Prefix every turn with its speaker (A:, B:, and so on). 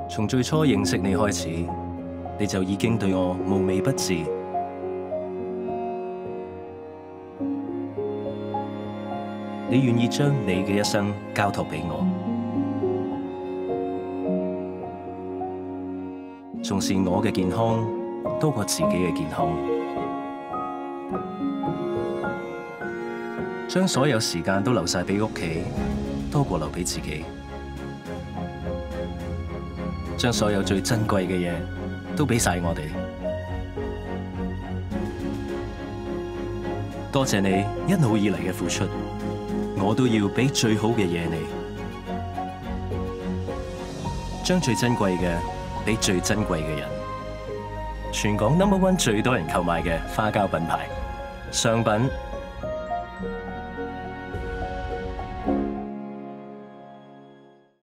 A: 從最初認識你開始，你就已經對我無微不至。你願意將你嘅一生交託俾我，重視我嘅健康多過自己嘅健康，將所有時間都留晒俾屋企，多過留俾自己，將所有最珍貴嘅嘢都俾晒我哋。多謝你一路以嚟嘅付出，我都要俾最好嘅嘢你，將最珍貴嘅俾最珍貴嘅人。全港No.1最多人購買嘅花膠品牌商品